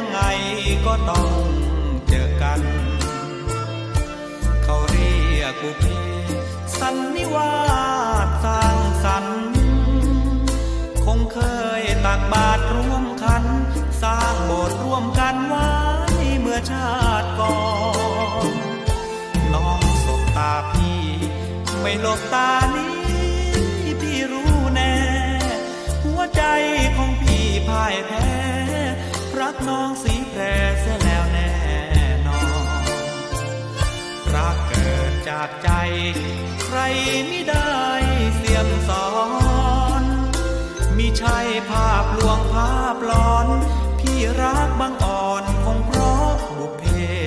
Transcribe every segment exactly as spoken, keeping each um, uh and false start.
ยังไงก็ต้องเจอกันเขาเรียกบุพเพสันนิวาสสร้างสรรค์คงเคยตักบาตรร่วมขันสร้างโบสถ์ร่วมกันไว้เมื่อชาติก่อนน้องสบตาพี่ไม่หลบตานี้พี่รู้แน่หัวใจของพี่พ่ายแพ้รักน้องสีแพรเสียแล้วแน่นอนรักเกิดจากใจใครไม่ได้เสียมสอนมิใช่ภาพลวงภาพหลอนพี่รักบังอ่อนคงเพราะบุพเพ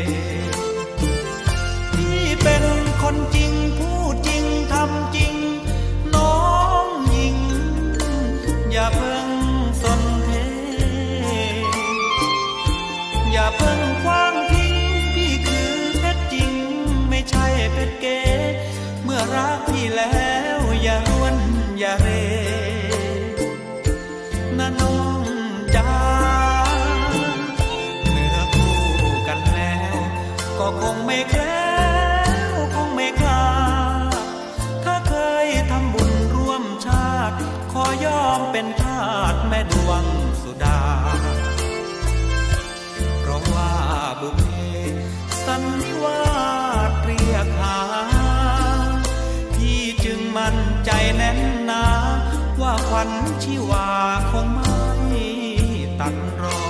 พี่เป็นคนจริงพูดจริงทำจริงน้องหญิงอย่าเพิ่งสนเทอย่าเพิ่งคว้างทิ้งพี่คือเพชรจริงไม่ใช่เพชรเก๋เมื่อรักพี่แล้วอย่ารวนอย่าเรนะน้องจ้าเนื้อคู่กันแล้วก็คงไม่แคล้วคงไม่คลาถ้าเคยทำบุญร่วมชาติขอยอมเป็นทาสแม่ดวงสุดาเพราะว่าบุพเพสันนิวาสเรียกหาพี่จึงมั่นใจแน่นหนาว่าขวัญชีวาคงไม่ตัดรอ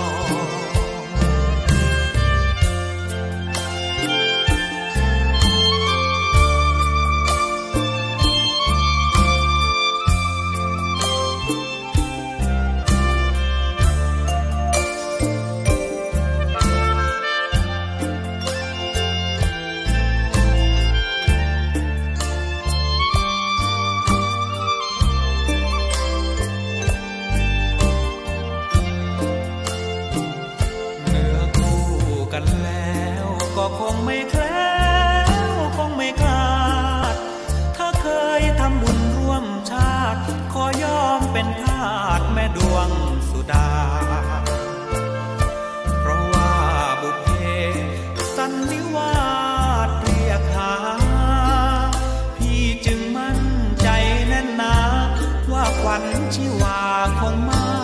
ก็คงไม่แคล้วคงไม่คลาดถ้าเคยทำบุญร่วมชาติขอยอมเป็นทาสแม่ดวงสุดาเพราะว่าบุพเพสันนิวาสเรียกหาพี่จึงมั่นใจแน่นหนาว่าขวัญชีวาคงไม่